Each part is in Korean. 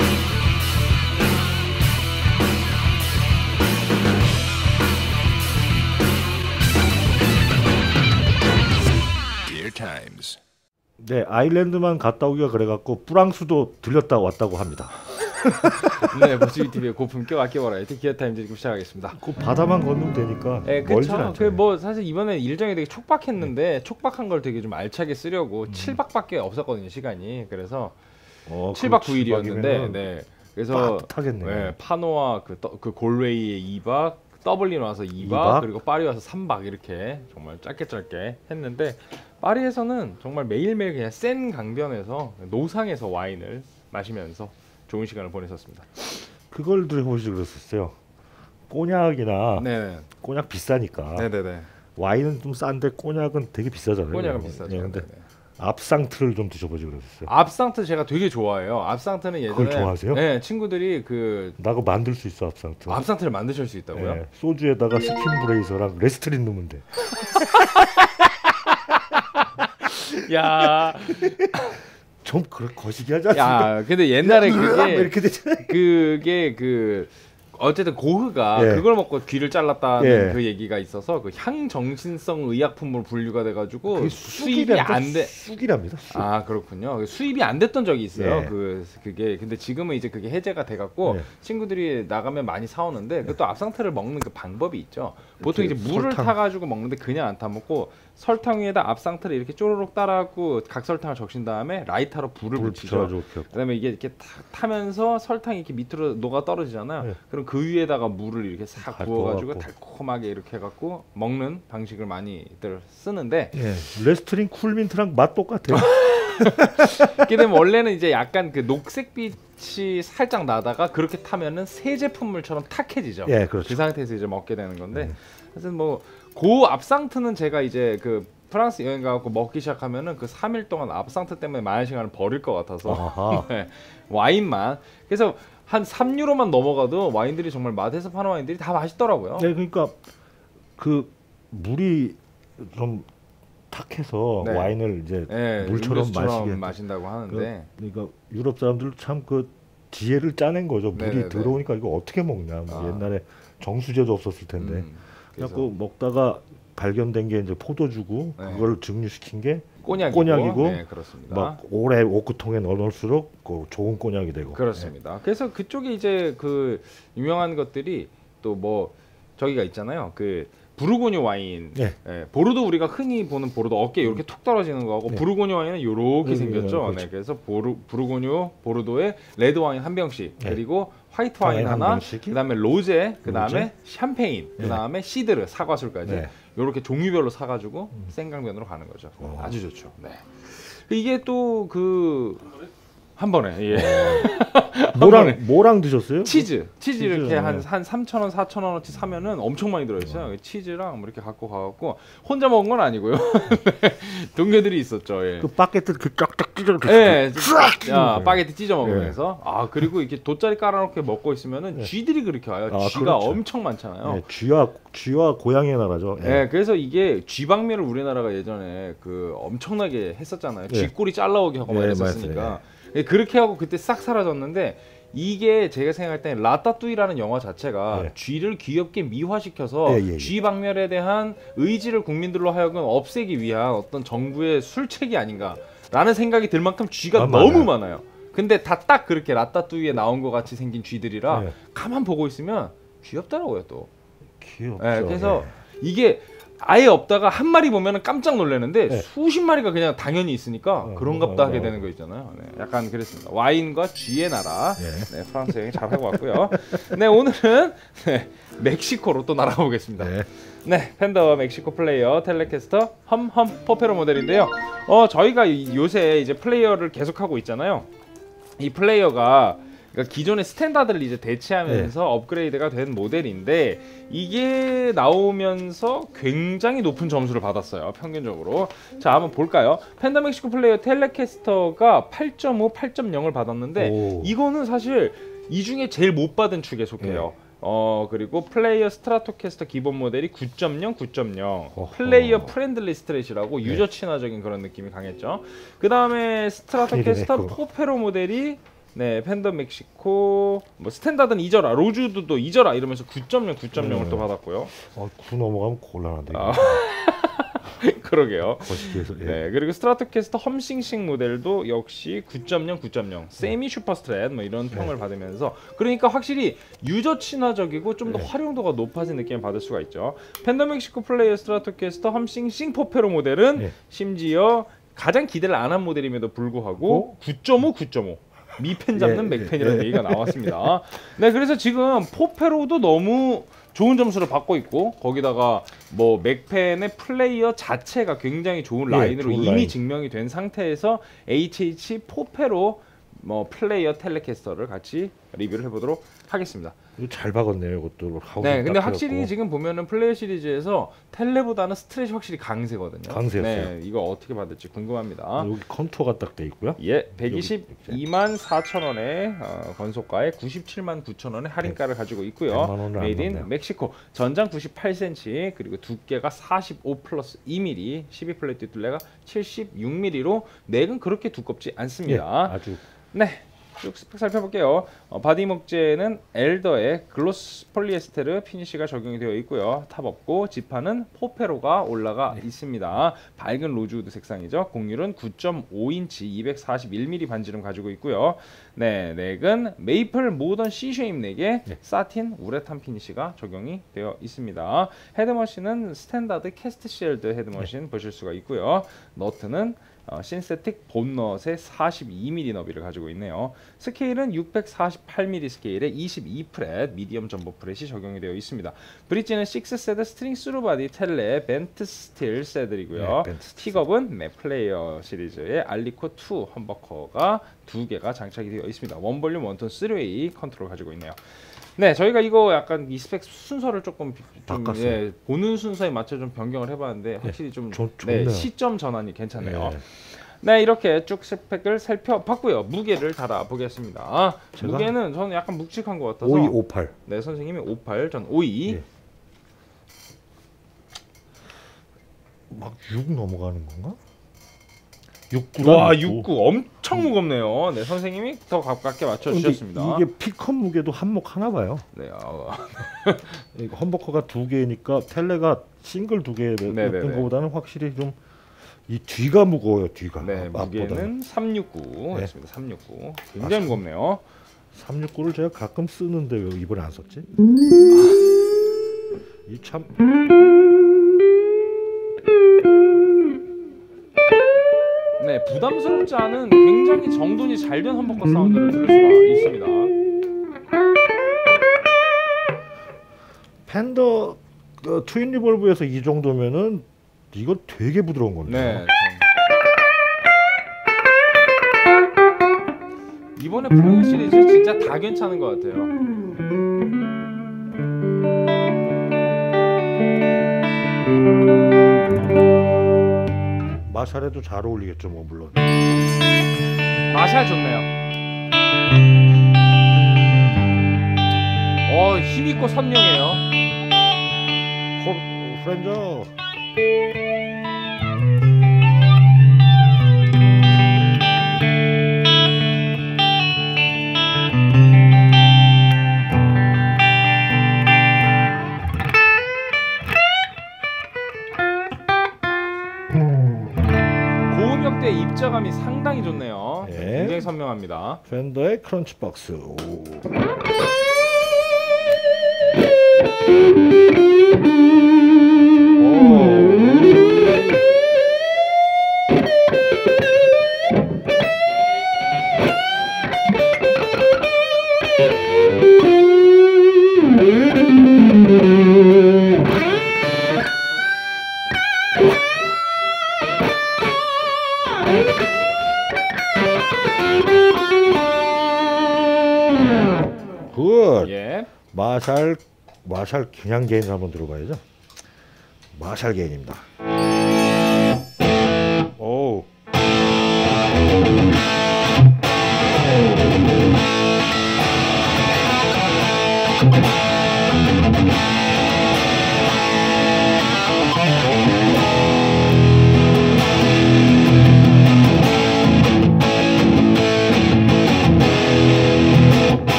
네, 아일랜드만 갔다 오기가 그래갖고 프랑스도 들렸다 왔다고 합니다. 네, 버즈비TV의 고품격 아껴버라이티 기어타임즈 지금 시작하겠습니다. 그 바다만 건너면 되니까 네, 멀진 않죠. 그뭐 사실 이번에 일정이 되게 촉박했는데 촉박한 걸 되게 좀 알차게 쓰려고 7박밖에 없었거든요, 시간이. 그래서 7박 9일이었는데 네. 그래서 네, 파노와 그 골웨이에 2박, 더블린 와서 2박, 그리고 파리 와서 3박 이렇게 정말 짧게 했는데 파리에서는 정말 매일매일 그냥 센 강변에서 노상에서 와인을 마시면서 좋은 시간을 보냈었습니다. 그걸 들어보시고 그랬었어요. 꼬냑이나 네네. 꼬냑 비싸니까. 네네네. 와인은 좀 싼데 꼬냑은 되게 비싸잖아요. 꼬냑은 비싸죠. 네, 근데 압상트를 좀 드셔보지 그랬었어요. 압상트 제가 되게 좋아해요. 압상트는 예전에 그걸 좋아하세요? 네, 친구들이 나 그거 만들 수 있어 압상트. 압상트를 만드실 수 있다고요? 네, 소주에다가 스킨 브레이저랑 레스트린 넣으면 돼. 야, 좀 거시기하지 않습니까? 야, 근데 옛날에 이렇게 되잖아요. 그게 어쨌든 고흐가 그걸 먹고 귀를 잘랐다는 그 얘기가 있어서 그 향정신성 의약품으로 분류가 돼가지고 수입이 안 돼. 쑥이랍니다. 쑥. 아 그렇군요. 수입이 안 됐던 적이 있어요. 그게 근데 지금은 이제 그게 해제가 돼갖고 친구들이 나가면 많이 사오는데 그 또 압상트를 먹는 그 방법이 있죠. 보통 이제 물을 타가지고 먹는데 그냥 안 타먹고 설탕 위에다 압상트를 이렇게 쪼르륵 따라갖고 각설탕을 적신 다음에 라이터로 불을 붙이죠. 그다음에 이게 이렇게 타면서 설탕이 이렇게 밑으로 녹아 떨어지잖아요. 그럼 그 위에다가 물을 이렇게 싹 부어가지고 달콤하게 이렇게 해갖고 먹는 방식을 많이들 쓰는데 레스트린 쿨민트랑 맛 똑같아요. 그게 되면 원래는 이제 약간 그 녹색빛이 살짝 나다가 그렇게 타면은 새 제품물처럼 탁해지죠. 그렇죠. 그 상태에서 이제 먹게 되는 건데 하여튼 뭐 그 압상트는 제가 이제 그 프랑스 여행 가고 먹기 시작하면은 그 3일 동안 압상트 때문에 많은 시간을 버릴 것 같아서 네, 와인만 그래서 한 3유로만 넘어가도 와인들이 정말 맛에서 파는 와인들이 다 맛있더라고요. 네, 그러니까 그 물이 좀 탁해서 와인을 이제 물처럼 마신다고 하는데 그러니까 유럽 사람들 참 그 지혜를 짜낸 거죠. 물이 들어오니까 이거 어떻게 먹냐. 옛날에 정수제도 없었을 텐데. 그래서 먹다가 발견된 게 이제 포도주고 그걸 증류시킨 게 꼬냑이고 그렇습니다. 막 오래 오크통에 넣을수록 좋은 꼬냑이 되고 그렇습니다. 그래서 그쪽에 이제 그 유명한 것들이 또 뭐 저기가 있잖아요. 그 부르고뉴 와인, 보르도 우리가 흔히 보는 보르도 어깨 이렇게 툭 떨어지는 거하고 부르고뉴 와인은 이렇게 생겼죠. 그렇죠. 그래서 부르고뉴 보르도에 레드 와인 한 병씩 그리고 화이트 와인 하나, 그다음에 로제, 그다음에 샴페인, 그다음에 시드르 사과술까지 이렇게 종류별로 사가지고 생강변으로 가는 거죠. 아주 좋죠. 네. 이게 또 그 한 번에 뭐랑 드셨어요? 치즈 이렇게 한 3,000원, 4,000원어치 사면은 엄청 많이 들어있어요. 치즈랑 뭐 이렇게 갖고 가갖고 혼자 먹은 건 아니고요. 동료들이 있었죠. 그 바게트 그 쫙쫙 찢어. 바게트 찢어 먹으면서 그리고 이렇게 돗자리 깔아놓고 먹고 있으면은 쥐들이 그렇게 와요. 쥐가 그렇죠. 엄청 많잖아요. 쥐와 고양이의 나라죠. 그래서 이게 쥐박멸을 우리나라가 예전에 그 엄청나게 했었잖아요. 쥐꼬리 잘라오게 하고 막 했었으니까. 그렇게 하고 그때 싹 사라졌는데 이게 제가 생각할 때 라따뚜이라는 영화 자체가 쥐를 귀엽게 미화시켜서 쥐 박멸에 대한 의지를 국민들로 하여금 없애기 위한 어떤 정부의 술책이 아닌가라는 생각이 들 만큼 쥐가 너무 많아요. 근데 다 딱 그렇게 라따뚜이에 나온 것 같이 생긴 쥐들이라 가만 보고 있으면 귀엽더라고요 또. 귀엽죠. 그래서 이게 아예 없다가 한 마리 보면 깜짝 놀라는데 수십 마리가 그냥 당연히 있으니까 그런갑다 하게 되는 거 있잖아요. 약간 그랬습니다. 와인과 쥐의 나라. 프랑스 여행 잘 하고 왔고요. 오늘은 멕시코로 또 날아가 보겠습니다. 팬더 멕시코 플레이어 텔레캐스터 험험 포페로 모델인데요. 저희가 요새 이제 플레이어를 계속 하고 있잖아요. 이 플레이어가 그러니까 기존의 스탠다드를 이제 대체하면서 업그레이드가 된 모델인데 이게 나오면서 굉장히 높은 점수를 받았어요. 평균적으로. 자, 한번 볼까요? 팬더 멕시코 플레이어 텔레캐스터가 8.5, 8.0을 받았는데 이거는 사실 이 중에 제일 못 받은 축에 속해요. 그리고 플레이어 스트라토캐스터 기본 모델이 9.0, 9.0 플레이어 프렌들리 스트레이시라고 유저 친화적인 그런 느낌이 강했죠. 그 다음에 스트라토캐스터 포페로 모델이 네, 팬더 멕시코 뭐 스탠다드는 잊어라, 로즈우드도 잊어라 이러면서 9.0, 9.0을 또 받았고요. 9 넘어가면 곤란한데. 그러게요. 거시기에서. 예. 네, 그리고 스트라토캐스터 험싱싱 모델도 역시 9.0, 9.0, 세미 슈퍼 스트랩 뭐 이런 평을 받으면서 그러니까 확실히 유저 친화적이고 좀 더 활용도가 높아진 느낌을 받을 수가 있죠. 팬더 멕시코 플레이어 스트라토캐스터 험싱싱 포페로 모델은 심지어 가장 기대를 안 한 모델임에도 불구하고 9.5, 9.5 미펜 잡는 맥펜이라는 얘기가 나왔습니다. 네, 그래서 지금 포페로도 너무 좋은 점수를 받고 있고 거기다가 뭐 맥펜의 플레이어 자체가 굉장히 좋은 라인으로 이미 라인. 증명이 된 상태에서 HH 포페로 뭐 플레이어 텔레캐스터를 같이 리뷰를 해보도록 하겠습니다. 잘 박았네요, 이것도. 네, 근데 확실히 해갖고. 지금 보면은 플레이어 시리즈에서 텔레보다는 스트렛이 확실히 강세거든요. 강세였어요. 네, 이거 어떻게 받을지 궁금합니다. 여기 컨투어가 딱 돼 있고요. 예, 122만 4천원의 건소가에 97만 9천원의 할인가를 가지고 있고요. 메이드 인 멕시코. 전장 98cm 그리고 두께가 45 플러스 2mm, 12 플레이트 둘레가 76mm로 넥은 그렇게 두껍지 않습니다. 예, 아주. 네. 쭉 스펙 살펴볼게요. 바디 목재는 엘더의 글로스 폴리에스테르 피니쉬가 적용이 되어 있고요. 탑 없고 지판은 포페로가 올라가 있습니다. 밝은 로즈우드 색상이죠. 곡률은 9.5인치 241mm 반지름 가지고 있고요. 네, 넥은 메이플 모던 C-쉐임 넥에 사틴 우레탄 피니쉬가 적용이 되어 있습니다. 헤드머신은 스탠다드 캐스트 쉘드 헤드머신 보실 수가 있고요. 너트는 신세틱 본넛의 42mm 너비를 가지고 있네요. 스케일은 648mm 스케일에 22프렛 미디엄 점보 프렛이 적용이 되어 있습니다. 브릿지는 6세드 스트링 스루바디 텔레 벤트 스틸 세들이고요. 틱업은 맥플레이어 시리즈의 알리코 2 험버커가 2개가 장착이 되어 있습니다. 원볼륨 원톤 3웨이 컨트롤 가지고 있네요. 네, 저희가 이거 약간 이 스펙 순서를 조금 보는 순서에 맞춰 좀 변경을 해봤는데 확실히 좀 시점 전환이 괜찮네요. 네, 이렇게 쭉 스펙을 살펴봤고요. 무게를 달아보겠습니다. 무게는 저는 약간 묵직한 것 같아서 5258. 네, 선생님이 58, 전 52. 막 6 넘어가는 건가? 69. 와, 69 엄청 무겁네요. 네, 선생님이 더 가깝게 맞춰 주셨습니다. 이게 피컷 무게도 한몫 하나 봐요. 네, 험버커가 2개니까 텔레가 싱글 2개였던 것보다는 확실히 좀 이 뒤가 무거워요, 뒤가. 네, 무게는 369였습니다. 369. 굉장히 무겁네요. 369를 제가 가끔 쓰는데 왜 이번에 안 썼지? 이 참. 네, 부담스럽지 않은 굉장히 정돈이 잘 된 험버커 사운드를 들을 수가 있습니다. 팬더 트윈 리볼브에서 이 정도면은 이거 되게 부드러운 건데. 네. 이번에 플레이어 시리즈 진짜 다 괜찮은 것 같아요. 마샬에도 잘 어울리겠죠, 뭐 물론. 마샬 좋네요. 힘있고 선명해요. 프렌저. 고음역대 입자감이 상당히 좋네요. 굉장히 선명합니다. 팬더의 크런치 박스. 굿. 마샬 그냥 게인을 한번 들어봐야죠. 마샬 게인입니다. 오.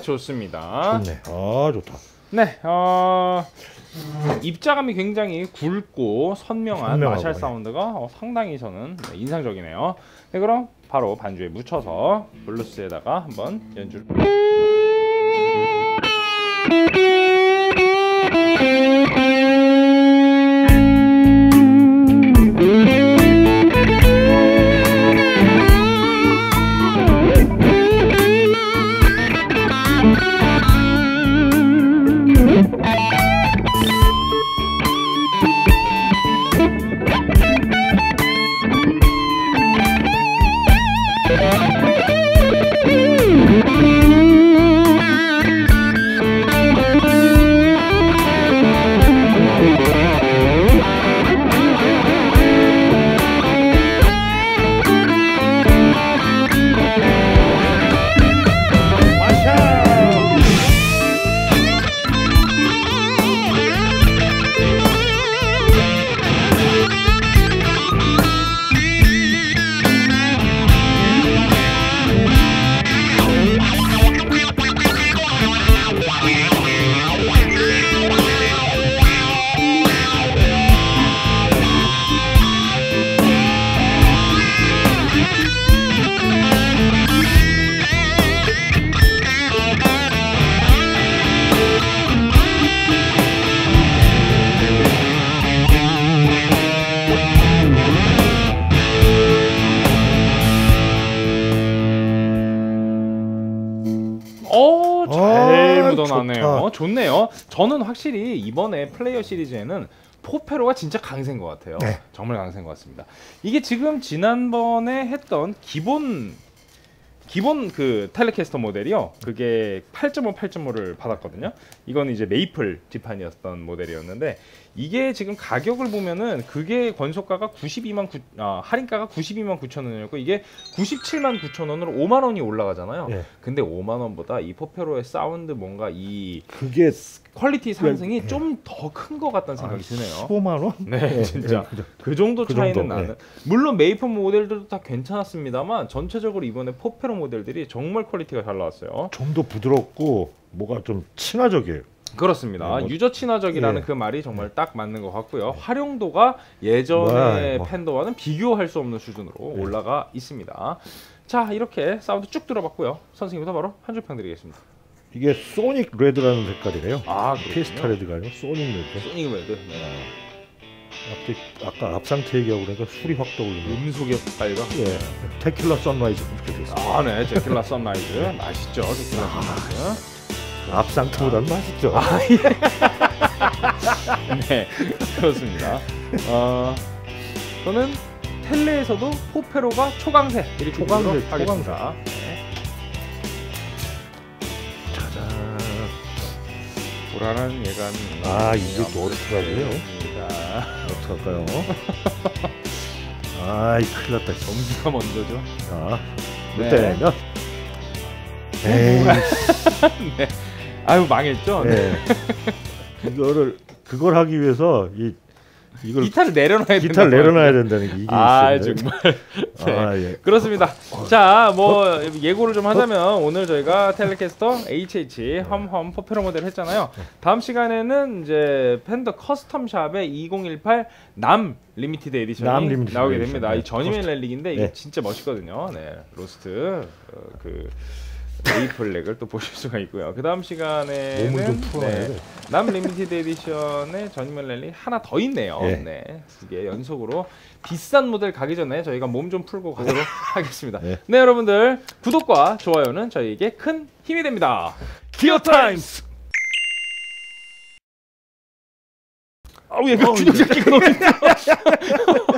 좋습니다. 좋네. 아, 좋다. 네, 입자감이 굉장히 굵고 선명한 마샬 사운드가 상당히 저는 인상적이네요. 네, 그럼 바로 반주에 묻혀서 블루스에다가 한번 연주를. 잘 묻어나네요. 좋네요. 저는 확실히 이번에 플레이어 시리즈에는 포페로가 진짜 강세인 것 같아요. 네. 정말 강세인 것 같습니다. 이게 지금 지난번에 했던 기본 그 텔레캐스터 모델이요. 그게 8.5, 8.5를 받았거든요. 이건 이제 메이플 지판이었던 모델이었는데 이게 지금 가격을 보면은 그게 권속가가 할인가가 92만 9천 원이었고 이게 97만 9천 원으로 5만 원이 올라가잖아요. 네. 근데 5만 원보다 이 포페로의 사운드 뭔가 그게 퀄리티 상승이 좀 더 큰 것 같다는 생각이 드네요. 15만 원? 네, 진짜 그 정도 차이는 나는. 네. 물론 메이플 모델들도 다 괜찮았습니다만 전체적으로 이번에 포페로 모델들이 정말 퀄리티가 잘 나왔어요. 좀 더 부드럽고 뭐가 좀 친화적이에요. 그렇습니다. 유저 친화적이라는 그 말이 정말 딱 맞는 것 같고요. 활용도가 예전의 팬더와는 비교할 수 없는 수준으로 올라가 있습니다. 자, 이렇게 사운드 쭉 들어봤고요. 선생님부터 바로 한 줄 평 드리겠습니다. 이게 소닉 레드라는 색깔이래요. 아, 피스타 레드가 아니고 소닉 레드. 소닉 레드. 네. 아까 앞상태 얘기하고 그러니까 술이 확 떠오르네요. 음속의 빨가. 예. 테킬라 선라이즈 이렇게 됐어요. 아, 네, 테킬라 선라이즈 맛있죠. 테킬라 선라이즈. 앞상트보다는 맛있죠. 네, 그렇습니다. 저는 텔레에서도 포페로가 초강세 이렇게 초강세하겠습니다. 네. 짜잔. 불안한 예감이. 아, 이게 또 어떡하고요? 어떡할까요? 아이, 큰일 났다. 전기가 먼저죠. 자, 이때면 네. 아유, 망했죠? 네. 그걸 하기 위해서 이걸 기타를 내려놔야 된다는 게 이게 있어요. 정말. 네. 예. 그렇습니다. 자, 뭐 예고를 좀 하자면 오늘 저희가 텔레캐스터 HH 험험 포페로 모델을 했잖아요. 다음 시간에는 이제 팬더 커스텀샵의 2018 남 리미티드 에디션이 나오게 됩니다. 이 저니맨 렐릭인데 이게 진짜 멋있거든요. 네, 로스트 메이플렉을 또 보실 수가 있고요. 그 다음 시간에는 남 리미티드 에디션의 저니맨 랠리 하나 더 있네요. 네, 이게 연속으로 비싼 모델 가기 전에 저희가 몸 좀 풀고 가도록 하겠습니다. 네, 여러분들 구독과 좋아요는 저희에게 큰 힘이 됩니다. 기어 타임스. 아우, 얘가 균형 잡기가 너무 힘들어.